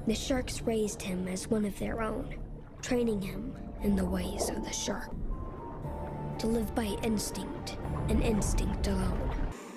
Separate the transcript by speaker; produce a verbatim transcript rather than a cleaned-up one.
Speaker 1: The sharks raised him as one of their own, training him in the ways of the shark. To live by instinct, and instinct alone.